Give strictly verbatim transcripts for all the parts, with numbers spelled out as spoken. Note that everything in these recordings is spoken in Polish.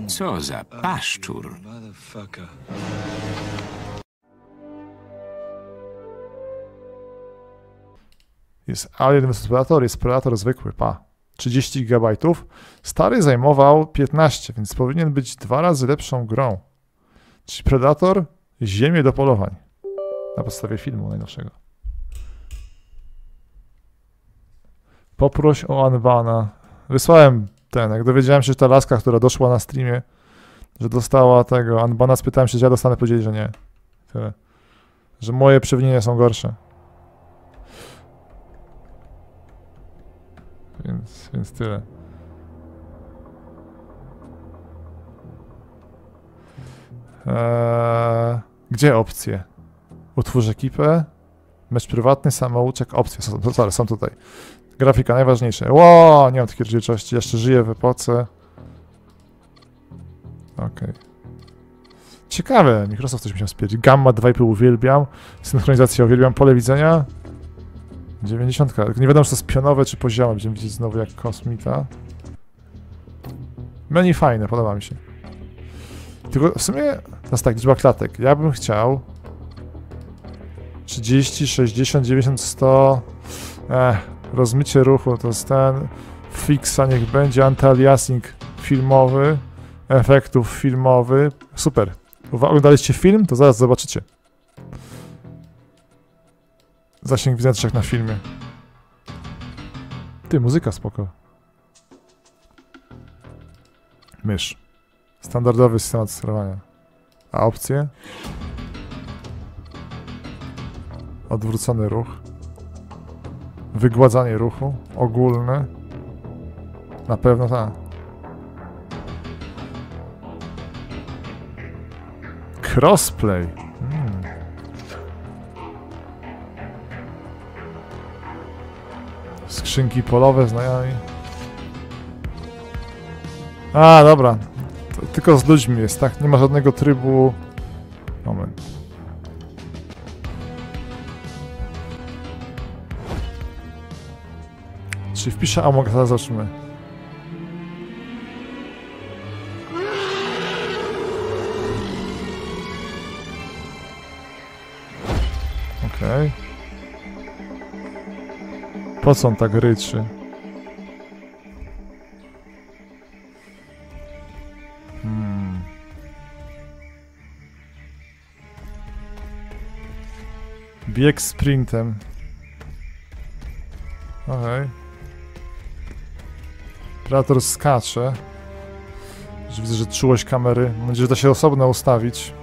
Co za paszczur. Jest Alien versus. Predator, jest Predator zwykły, pa. trzydzieści gigabajtów. Stary zajmował piętnaście, więc powinien być dwa razy lepszą grą. Czyli Predator, ziemię do polowań. Na podstawie filmu najnowszego. Poproś o Unbana. Wysłałem ten, jak dowiedziałem się, że ta laska, która doszła na streamie, że dostała tego Unbana, spytałem się, czy ja dostanę, powiedzieli, że nie. Tyle. Że moje przewinienia są gorsze. Więc, więc tyle. Eee, gdzie opcje? Utwórz ekipę. Mecz prywatny, samouczek, opcje. Są, sorry, są tutaj. Grafika najważniejsza. Ło, nie mam takiej rzeczywistości. Jeszcze żyję w epoce. Okej. Okay. Ciekawe. Microsoft coś musiał wspierać. Gamma dwa i pół uwielbiam. Synchronizację uwielbiam. Pole widzenia. dziewięćdziesiąt. Nie wiadomo, czy to jest pionowe, czy poziome. Będziemy widzieć znowu jak kosmita. Menu fajne, podoba mi się. Tylko w sumie, to jest tak, liczba klatek. Ja bym chciał trzydzieści, sześćdziesiąt, dziewięćdziesiąt, sto. Ech, rozmycie ruchu to jest ten. Fixa niech będzie, anti-aliasing filmowy, efektów filmowy. Super. Oglądaliście film? To zaraz zobaczycie. Zasięg widzenia jak na filmie. Ty, muzyka spoko. Mysz. Standardowy system sterowania. A opcje? Odwrócony ruch. Wygładzanie ruchu. Ogólne. Na pewno tak. Crossplay. Hmm. Skrzynki polowe znajomi. A, dobra. To tylko z ludźmi jest, tak? Nie ma żadnego trybu. Moment. Czy wpiszę Among Us, zobaczymy. Okej. Okay. Po co on tak ryczy? Hmm. Bieg sprintem. Okej. Okay. Predator skacze. Już widzę, że czułość kamery. Mam nadzieję, że da się osobno ustawić.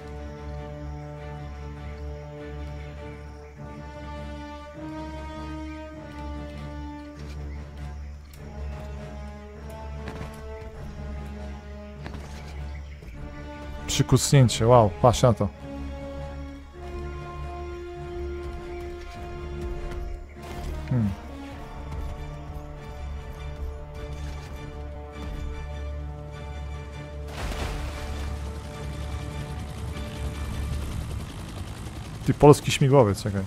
Przykucnięcie, wow, patrz na to. Hmm. Ty, polski śmigłowiec, czekaj.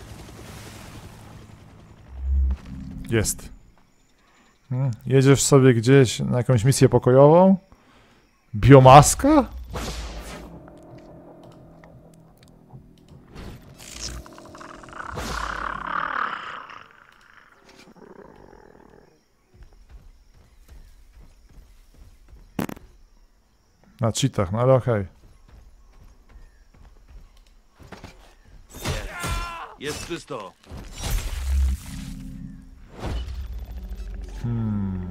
Jest. Hmm. Jedziesz sobie gdzieś na jakąś misję pokojową? Biomaska? Na cheatach, no ale okej. Okay. Jest czysto. Hmm.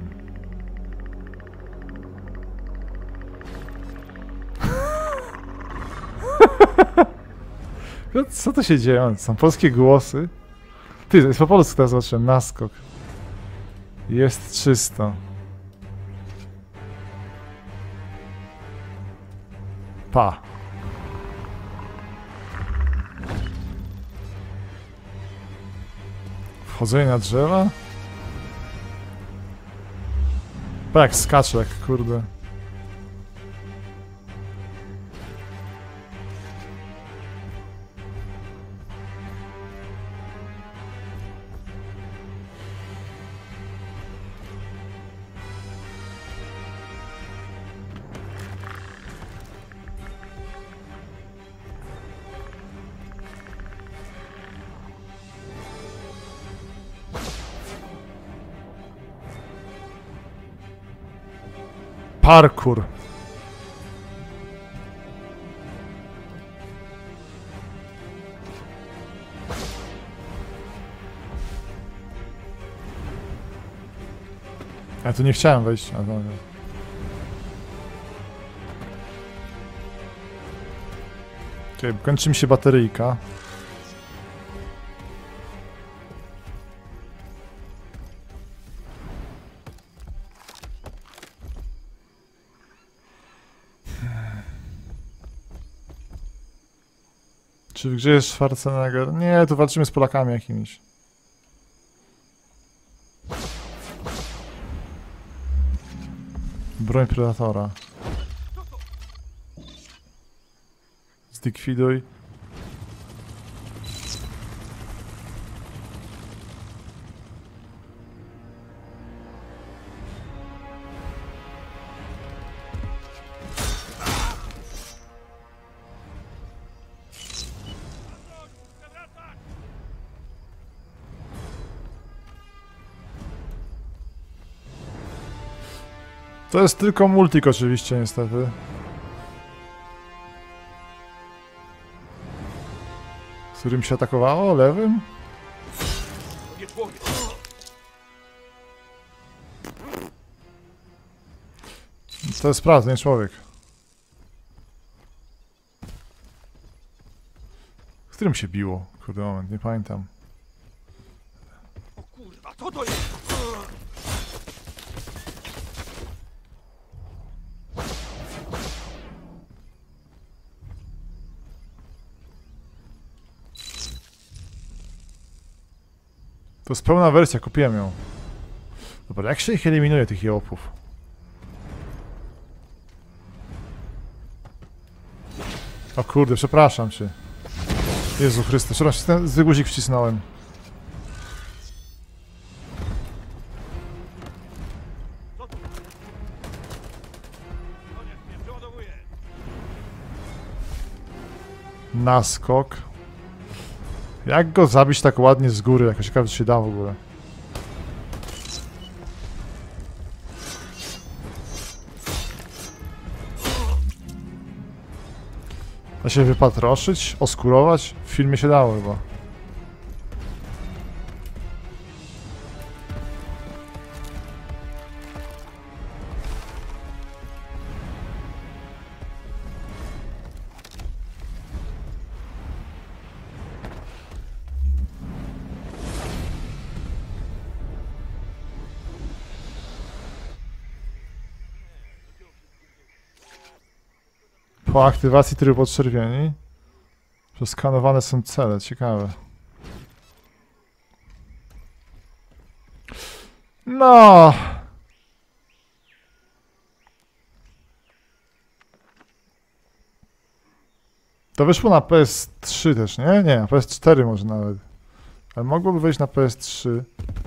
Co to się dzieje? Są polskie głosy? Ty, jest po polsku teraz zobaczyłem. Naskok. Jest czysto. Pa. Wchodzenie na drzewa? Pa, jak skacze, jak kurde. parkour. Ja tu nie chciałem wejść. A, no, no. Okay, kończy mi się bateryjka. Czy gdzie jest Schwarzenegger? Nie, tu walczymy z Polakami jakimiś. Broń Predatora. Zlikwiduj. To jest tylko multik oczywiście, niestety. Z którym się atakowało? Lewym? To jest prawda, nie człowiek. Z którym się biło? Kurde, moment, nie pamiętam. O kurwa, co to jest? To jest pełna wersja, kupiłem ją. Dobra, jak się ich eliminuje, tych jełopów? O kurde, przepraszam cię. Jezu Chryste, przepraszam, ten zły guzik wcisnąłem. Naskok. Jak go zabić tak ładnie z góry? Jakoś ciekawe, co się da w ogóle. Da się wypatroszyć? Oskurować? W filmie się dało chyba. Po aktywacji trybu podczerwieni przeskanowane są cele, ciekawe. No. To wyszło na P S trzy też, nie? Nie, na P S cztery może nawet. Ale mogłoby wejść na P S trzy.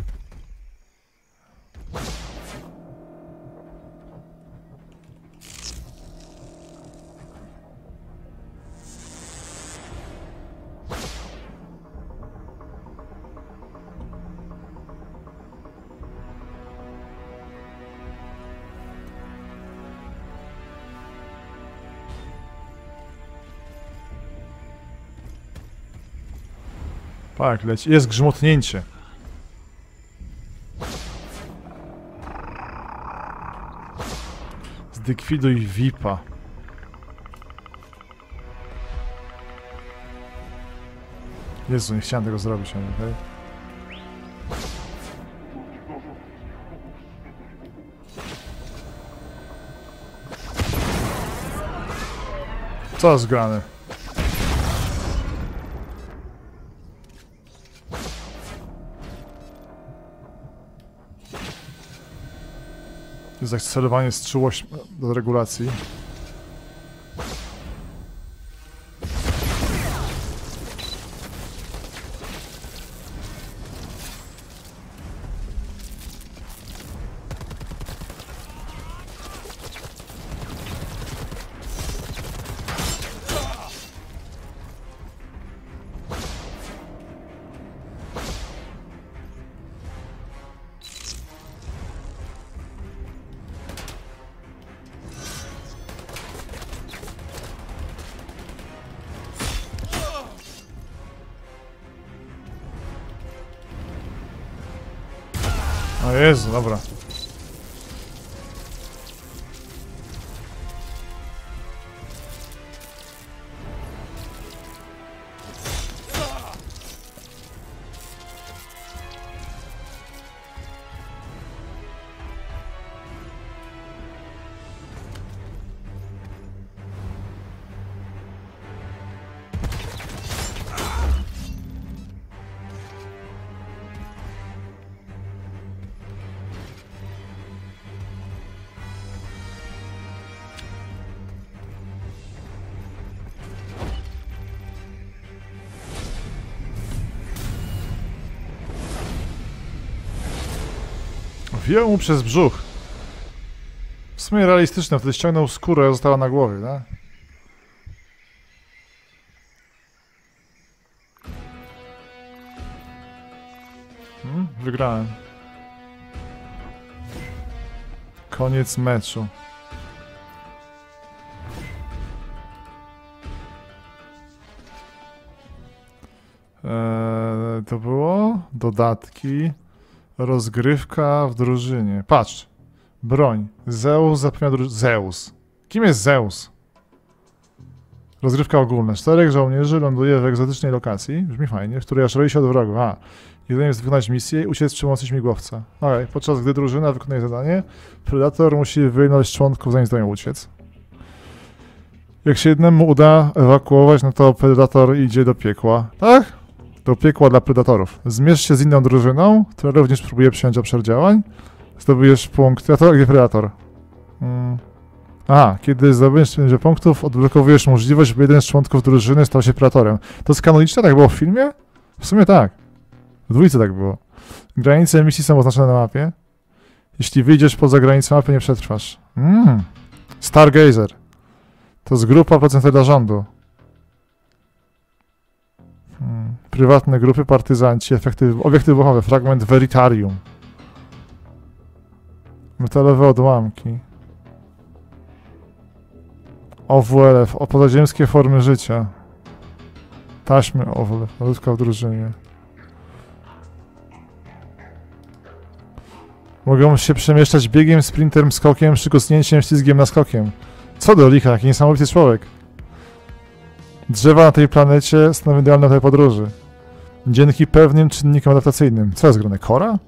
Tak, leci. Jest grzmotnięcie. Zlikwiduj V I P-a. Jezu, nie chciałem tego zrobić, okej? Okay? Co jest grane? Jest akcelowanie strzyłość do regulacji. O Jezu, dobra. Wziął mu przez brzuch. W sumie realistyczne, wtedy ściągnął skórę, została na głowie, tak? Hmm? Wygrałem. Koniec meczu. Eee, to było dodatki. Rozgrywka w drużynie. Patrz. Broń. Zeus zapewnia drużynę. Zeus. Kim jest Zeus? Rozgrywka ogólna. Czterech żołnierzy ląduje w egzotycznej lokacji. Brzmi fajnie. W której aż roi się od wrogów. A. Jedynie jest wykonać misję i uciec przy pomocy śmigłowca. Okej. Okay. Podczas gdy drużyna wykonuje zadanie, Predator musi wyjmować członków, zanim zdają uciec. Jak się jednemu uda ewakuować, no to Predator idzie do piekła. Tak? Do piekła dla predatorów. Zmierz się z inną drużyną, która również próbuje przyjąć obszar działań. Zdobujesz punkt. A to gdzie predator? Hmm. Aha, kiedy zdobędziesz pięć punktów, odblokowujesz możliwość, by jeden z członków drużyny stał się predatorem. To jest kanoniczne? Tak było w filmie? W sumie tak. W dwójce tak było. Granice misji są oznaczone na mapie. Jeśli wyjdziesz poza granicę mapy, nie przetrwasz. Mm. Stargazer. To jest grupa procentera rządu. Hmm. Prywatne grupy, partyzanci, efekty, obiekty wybuchowe, fragment Veritarium. Metalowe odłamki. O W L F, o pozaziemskie formy życia. Taśmy O W L F, ludzka w drużynie. Mogą się przemieszczać biegiem, sprintem, skokiem, szykosnięciem, ślizgiem, naskokiem. Co do licha, jaki niesamowity człowiek. Drzewa na tej planecie stanowią idealne do tej podróży. Dzięki pewnym czynnikom adaptacyjnym. Co jest grane? Kora?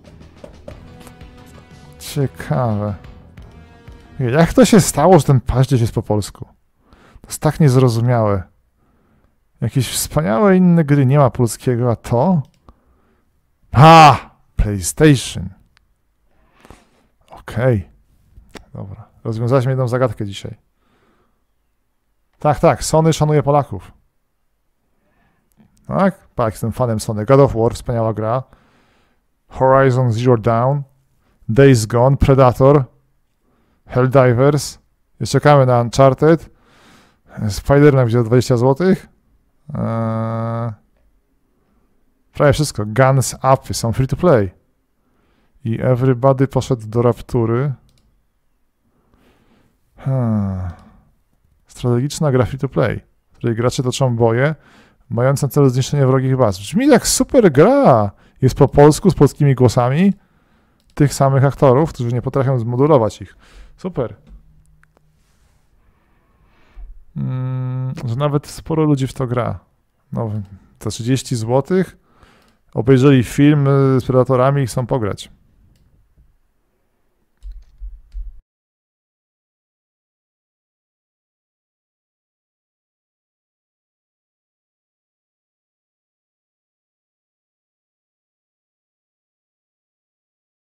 Ciekawe. Jak to się stało, że ten paździerz jest po polsku? To jest tak niezrozumiałe. Jakieś wspaniałe inne gry nie ma polskiego, a to? Ha! PlayStation. Okej. Okay. Dobra. Rozwiązaliśmy jedną zagadkę dzisiaj. Tak, tak. Sony szanuje Polaków. Tak? Tak, jestem fanem Sony. God of War, wspaniała gra. Horizon Zero Dawn. Days Gone, Predator. Helldivers. Jeszcze czekamy na Uncharted. Spider-Man będzie za dwadzieścia złotych. Eee... Prawie wszystko. Guns Up są free to play. I Everybody poszedł do Raptury. Hmm. Strategiczna gra free to play, w której gracze toczą boje, mając na celu zniszczenie wrogich baz. Brzmi jak super gra! Jest po polsku, z polskimi głosami tych samych aktorów, którzy nie potrafią zmodulować ich. Super. Mm, że nawet sporo ludzi w to gra. No, za trzydzieści złotych obejrzeli film z Predatorami i chcą pograć.